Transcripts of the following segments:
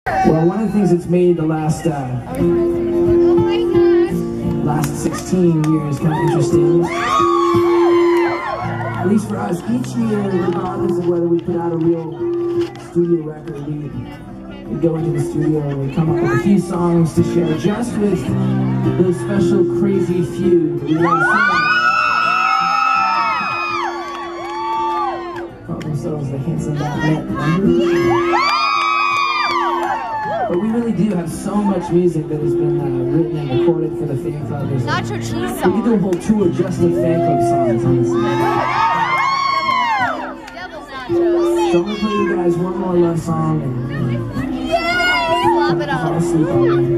Well, one of the things that's made the last 16 years kind of interesting, at least for us, each year, regardless of whether we put out a real studio record, we go into the studio and we come up with a few songs to share just with those special crazy few that we want to sing. Call themselves the Hanson members. But we really do have so much music that has been written and recorded for the fan club. Nacho cheese song. We could do a whole tour just of fan club songs, honestly. So I'm gonna play you guys one more love song and slap it up. fall asleep on me.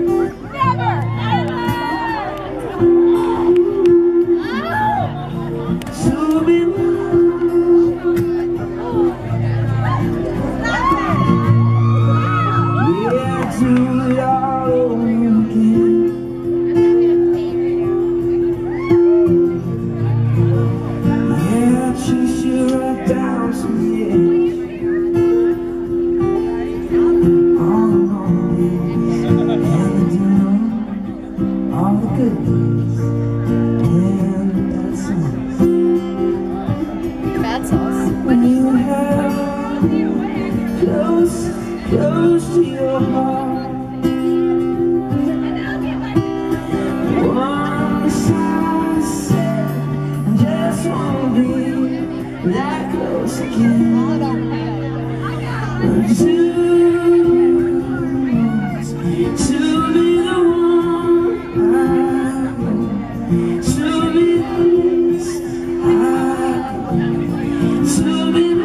Close to your heart, one sunset, and just won't be that close again. To be the one I know, to be this I know, to be the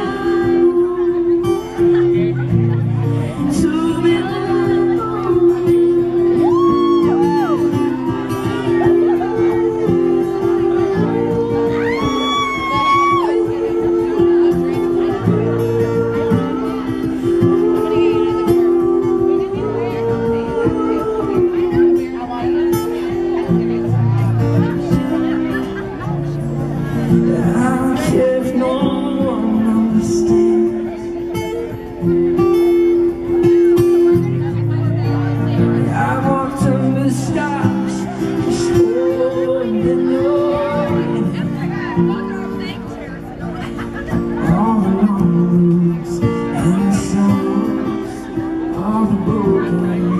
all the broken